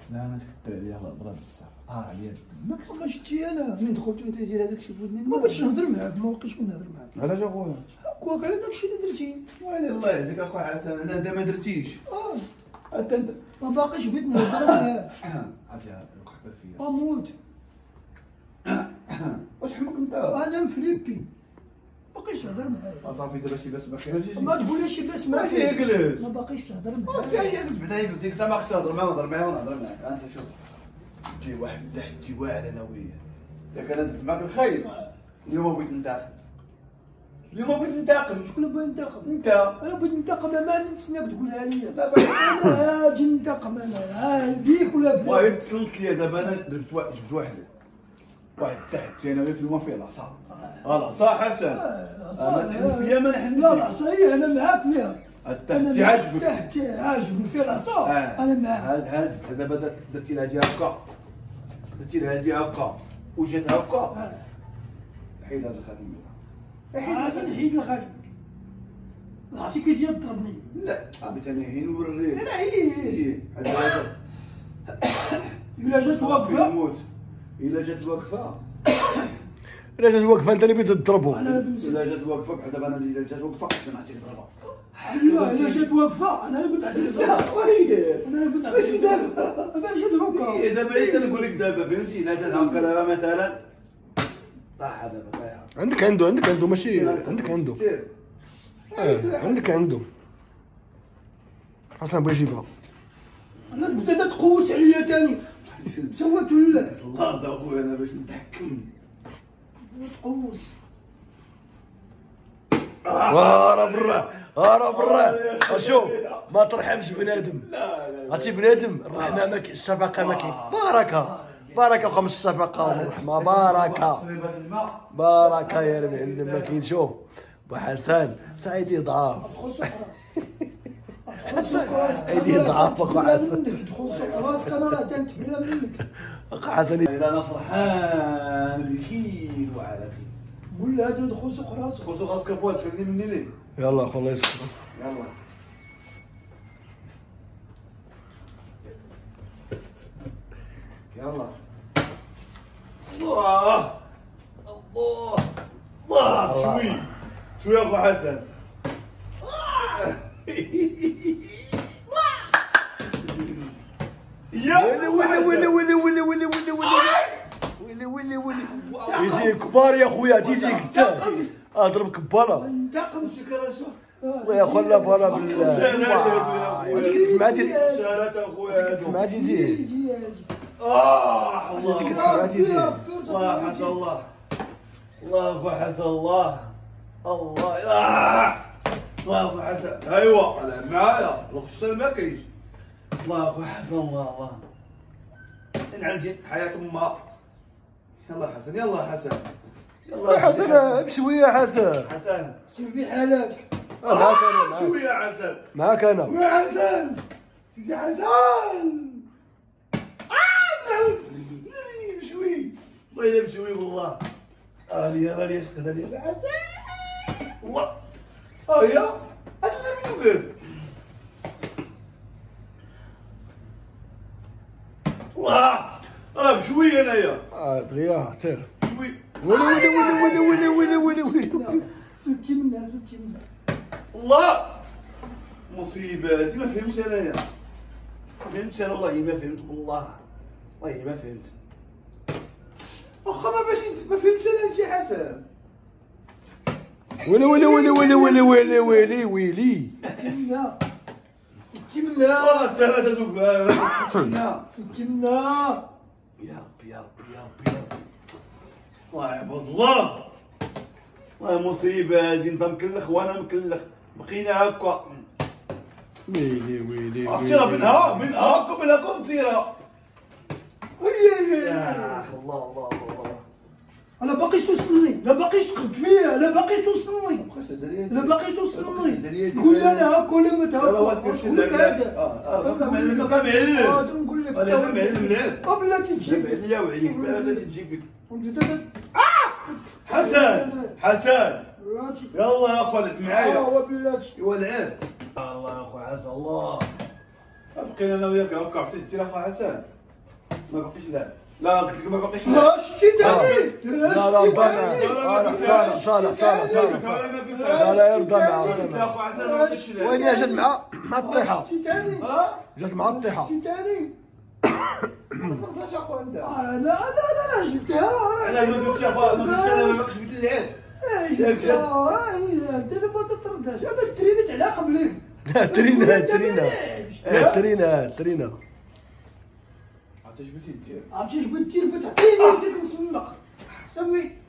لا ما تكثر عليا الهضره بزاف، طار عليا الدم. ما كنت شتي انا من دخلت وانت داير هذاك الشيء بودني ما بغيتش نهضر معاك، ما بقيتش نهضر معاك. علاش اخويا؟ هكاك على داكشي اللي درتي. ويلي الله يهديك اخويا حسن، انا انت ما درتيش. حتى انت ما باقيش بغيت نهضر معاك. عرفتي القحبه فيا. اموت. واش حمق انت؟ انا مفليبي. ما باقيش نهضر معاك. صافي دابا شي باس ما كاينش. ما تقوليش باس ما ماشي يجلس. ما باقيش نهضر معاك. انت يجلس بعدا يجلس، انت ما خصك تهضر معايا ونهضر معايا ونهضر معاك. انت شوف كاين واحد التحدي واعر انا وياه. ياك انا درت معاك الخير، اليوم بغيت ننتقم. اليوم بغيت ننتقم. شكون اللي بغى ينتقم؟ انت. انا بغيت ننتقم، ما نتسناك تقولها لي. انا اجي ننتقم انا بيك ولا بيك. والله تصلت لي دابا انا جبت واحد التحدي انا وياك اليوم فيه العصا. العصا حسن. انا نحن فيها ما نحن. لا العصا هي انا معاك فيها. التحدي عاجبك. التحدي عاجبني فيها العصا. انا معاك. هاد دابا درتي لها هادي هكا، درتي لها هادي هكا وجات هكا. حيد هذا الخاتم. عاد نحيد الخاتم. عرفتي كي تجي تضربني. لا بغيت انا هي نوريك. انا هي هذا الا جات واقفه موت. الا جات واقفه الا جات واقفه انت اللي بغيت تضربو. الا جات واقفه بحال دابا انا الا جات واقفه نعطيك ضربه. لا الا جات واقفه انا اللي كنت نعطيك ضربه. انا اللي كنت نعطيك دابا ماشي دروكا. دابا عييت نقول لك دابا فهمتي. الا جات هكا دابا مثلا طاح دابا طايح. عندك عنده ماشي عندك عنده. عندك عنده. حسن بغا يجيبها. انا بدات تقوس عليا تاني. سوات ولا الارض اخويا انا باش نتحكم. تقوس. راه برا شوف ما ترحمش بنادم. عرفتي بنادم الرحمه ما كاين، الشفقه ما كاين. باركه وخمس الشفقه والرحمه. باركه يا ربي عندنا ما كاين. شوف بو حسن سعيدي ضعاف. ايدي ضعاف اخو حسن. تدخل سوق راسك انا راه تنتبرى منك. اخو حسن انا فرحان بخير وعلى خير. قول له هذا دخل سوق راسك. خذوا راسك فوق شدني مني ليه. يلا اخو الله يسخر. يلا يلا. الله شوي اخو حسن. ويلي يجي كبار يا خويا تيجي قدام. اضرب كباره. انتقم الله يا خويا بارا بالله. تسمع اخويا تسمع تيجي. الله تسمع تيجي. الله حسن الله. الله اخو حسن الله. الله الله اخو حسن. ايوا انا معايا الخشال ما كاينش. الله اخو حسن الله. نعالج حياة امها. يلا حسن يلا حسن. يلا حسن بشويه حسن. حسن سير في حالاتك. معاك انا شوية حسن. معاك انا. ويا حسن سيدي حسن. بشوي والله الا بشوي والله. راني اشقد عليا حسن والله. يا اتفهم منو قال الله راه بشوي انايا. دغيا سير. شوي ويلي فلتي منها. الله مصيباتي ما فهمتش انايا. ما فهمتش انا والله ما فهمت والله ما فهمت. واخا ما باش ما فهمتش انا هادشي حسن. ويلي فلتي منها. والله الثلاثه دوك فلتي منها. يا ربي الله يعبد الله. والله مصيبه هادي انت مكلخ وانا مكلخ بقينا هكا. ويلي عرفتي راه من هكا وتيرها. الله انا باقيش توصلني. لا باقيش تقد فيها. لا باقيش توصلني. قول لي انا هكا ولا ما تهكا. نقول لك هذا. نقول لك بلاتي تجي ليا وعيك بلاتي تجي فيك. حسن يلا يا اخو معايا. بلاتي ايوا العيب. الله يا اخو حسن الله. بقينا انا وياك هكا عرفتي انت اخو حسن ما باقيش لاعب لا قلت لك ما باقيش لاعب شتي ثاني لا لا رضانا صالح لا يرضى يا اخو حسن ما باقيش لاعب وين جات مع الطيحه شتي ثاني جات مع الطيحه شتي ثاني ما تقدرش اخو عندها انا جبتها انا ما قلتش اخو ما قلتش انا ما باقيش جبت اللعب انت ما تطردهاش اما الترينات على قبلك ترينا عرفتي اش بغيتي دير عرفتي اش بغيت دير؟ بغيت تعطيني نزيد نصنق سمي